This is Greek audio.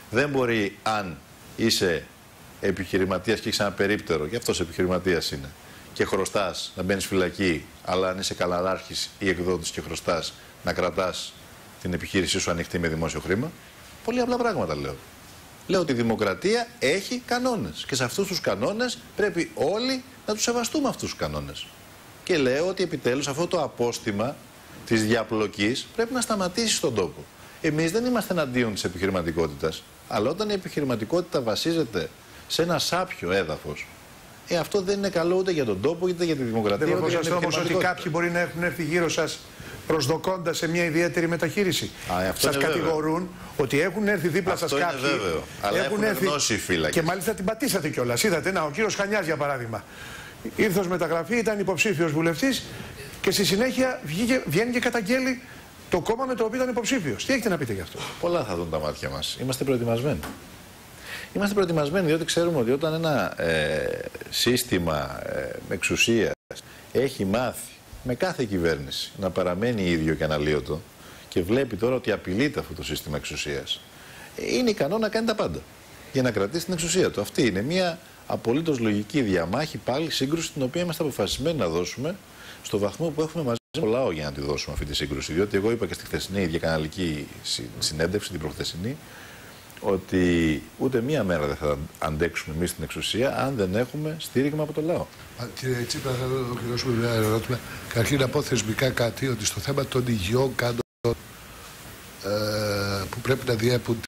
Δεν μπορεί, αν είσαι επιχειρηματίας και έχεις ένα περίπτερο, και αυτός επιχειρηματίας είναι, και χρωστάς, να μπαίνεις φυλακή, αλλά αν είσαι καλαράρχης ή εκδότης και χρωστάς, να κρατάς την επιχείρησή σου ανοιχτή με δημόσιο χρήμα. Πολύ απλά πράγματα λέω. Λέω ότι η δημοκρατία έχει κανόνες και σε αυτούς τους κανόνες πρέπει όλοι να τους σεβαστούμε αυτούς τους κανόνες. Και λέω ότι επιτέλους αυτό το απόστημα της διαπλοκής πρέπει να σταματήσει στον τόπο. Εμείς δεν είμαστε εναντίον της επιχειρηματικότητας, αλλά όταν η επιχειρηματικότητα βασίζεται σε ένα σάπιο έδαφος, αυτό δεν είναι καλό ούτε για τον τόπο, ούτε για τη δημοκρατία. Δεν φοβόσαστε όμως ότι κάποιοι μπορεί να έχουν έρθει γύρω σας προσδοκώντας σε μια ιδιαίτερη μεταχείριση? Σας κατηγορούν ότι έχουν έρθει δίπλα σας κάποιοι. Αυτό είναι βέβαιο. Αλλά έχουν γνώσει οι φύλακες. Και μάλιστα την πατήσατε κιόλας. Είδατε, ο κύριος Χανιάς για παράδειγμα. Ήρθε ως μεταγραφή, ήταν υποψήφιος βουλευτής και στη συνέχεια βγαίνει και καταγγέλει το κόμμα με το οποίο ήταν υποψήφιος. Τι έχετε να πείτε γι' αυτό? Πολλά θα δουν τα μάτια μας. Είμαστε προετοιμασμένοι. Είμαστε προετοιμασμένοι διότι ξέρουμε ότι όταν ένα σύστημα εξουσίας έχει μάθει με κάθε κυβέρνηση να παραμένει ίδιο και αναλύωτο και βλέπει τώρα ότι απειλείται αυτό το σύστημα εξουσίας, είναι ικανό να κάνει τα πάντα για να κρατήσει την εξουσία του. Αυτή είναι μια απολύτως λογική διαμάχη, πάλι σύγκρουση, την οποία είμαστε αποφασισμένοι να δώσουμε στο βαθμό που έχουμε μαζί με το λαό για να τη δώσουμε αυτή τη σύγκρουση. Διότι εγώ είπα και στη χθεσινή διακαναλική συνέντευξη, την προχθεσινή, ότι ούτε μία μέρα δεν θα αντέξουμε εμείς την εξουσία αν δεν έχουμε στήριγμα από το λαό. Κύριε Τσίπρα, θα ολοκληρώσουμε μια ερώτημα. Καταρχήν να πω θεσμικά κάτι, ότι στο θέμα των υγιών κανόνων που πρέπει να διέπουν